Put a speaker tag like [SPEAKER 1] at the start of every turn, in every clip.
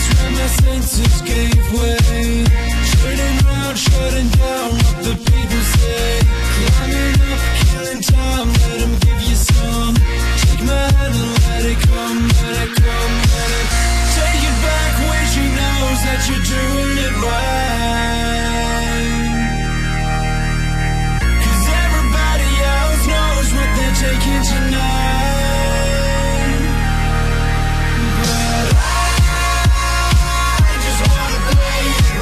[SPEAKER 1] when my senses gave way. Turning round, shutting down what the people say. Climbing up, killing time, let them give you some. Take my hand and let it come, let it come, let it. Take it back when she knows that you're doing it right. 'Cause everybody else knows what they're taking tonight. But I just wanna play it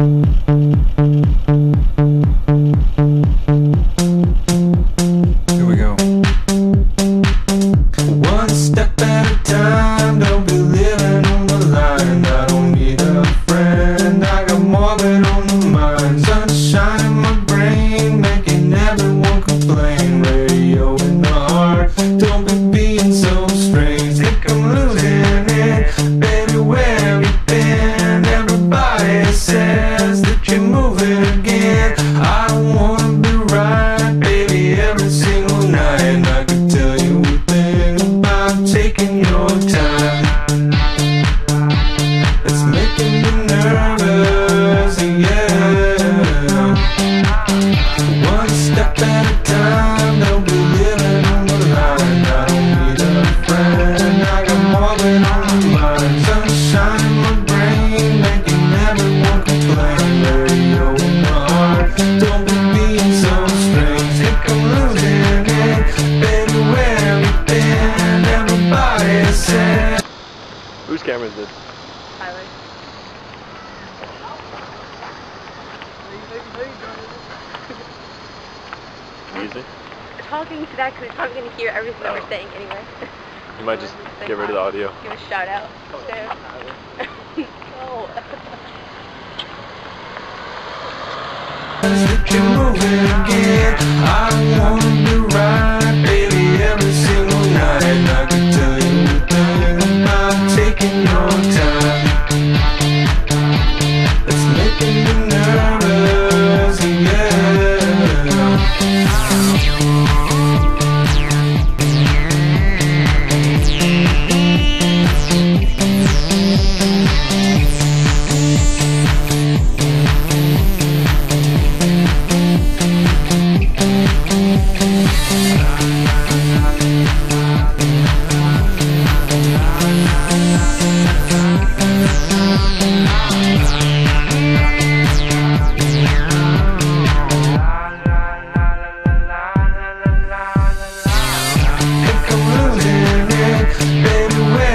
[SPEAKER 1] Here we go. One step at a time, don't be living on the line. I don't need a friend, I got more than on the mind. Sunshine in my brain, making everyone complain. Radio in the heart, don't be being so strange. Think I'm losing it, baby, where have you been? Everybody says that you're moving again. I don't wanna be right, baby, every single night. And I could tell you a thing about taking your time. It's making me nervous, yeah. One step at a time, don't be living on the line. I don't need a friend, I got more than on my mind. Sunshine in my brain, making everyone complain. Radio in my heart, don't be being so strange. Think I'm losing it, baby, where have you been? Everybody said.
[SPEAKER 2] Whose camera is this?
[SPEAKER 3] Tyler.
[SPEAKER 2] Music?
[SPEAKER 3] We're talking to that because we're probably going to hear everything that we're saying anyway.
[SPEAKER 2] You might just get rid of the audio.
[SPEAKER 3] Give a shout out. No.
[SPEAKER 1] That you're moving